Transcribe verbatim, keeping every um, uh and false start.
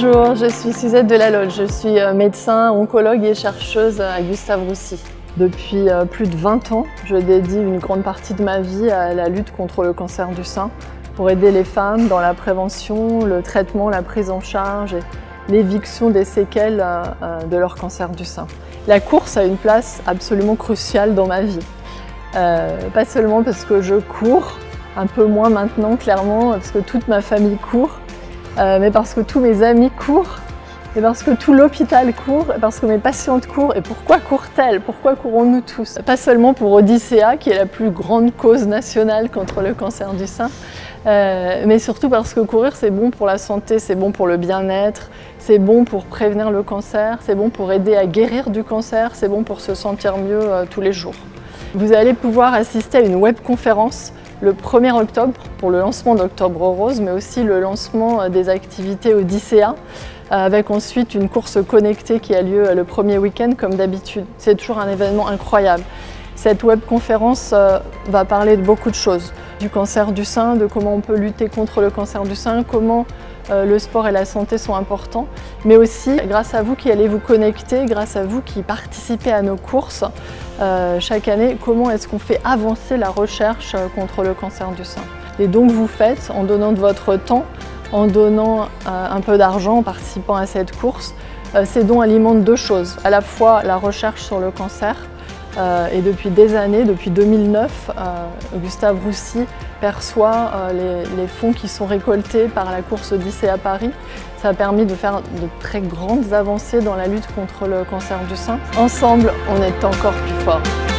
Bonjour, je suis Suzette Delaloge, je suis médecin, oncologue et chercheuse à Gustave Roussy. Depuis plus de vingt ans, je dédie une grande partie de ma vie à la lutte contre le cancer du sein pour aider les femmes dans la prévention, le traitement, la prise en charge et l'éviction des séquelles de leur cancer du sein. La course a une place absolument cruciale dans ma vie. Euh, pas seulement parce que je cours, un peu moins maintenant clairement, parce que toute ma famille court, euh, mais parce que tous mes amis courent, et parce que tout l'hôpital court, et parce que mes patientes courent. Et pourquoi courent-elles? Pourquoi courons-nous tous? Pas seulement pour Odyssea, qui est la plus grande cause nationale contre le cancer du sein, euh, mais surtout parce que courir c'est bon pour la santé, c'est bon pour le bien-être, c'est bon pour prévenir le cancer, c'est bon pour aider à guérir du cancer, c'est bon pour se sentir mieux euh, tous les jours. Vous allez pouvoir assister à une webconférence le premier octobre pour le lancement d'Octobre Rose, mais aussi le lancement des activités Odyssea, avec ensuite une course connectée qui a lieu le premier week-end comme d'habitude. C'est toujours un événement incroyable. Cette webconférence va parler de beaucoup de choses, du cancer du sein, de comment on peut lutter contre le cancer du sein, comment le sport et la santé sont importants, mais aussi grâce à vous qui allez vous connecter, grâce à vous qui participez à nos courses euh, chaque année, comment est-ce qu'on fait avancer la recherche contre le cancer du sein. Les dons que vous faites en donnant de votre temps, en donnant euh, un peu d'argent, en participant à cette course, euh, ces dons alimentent deux choses, à la fois la recherche sur le cancer, Euh, et depuis des années, depuis deux mille neuf, euh, Gustave Roussy perçoit euh, les, les fonds qui sont récoltés par la course Odyssée à Paris. Ça a permis de faire de très grandes avancées dans la lutte contre le cancer du sein. Ensemble, on est encore plus forts.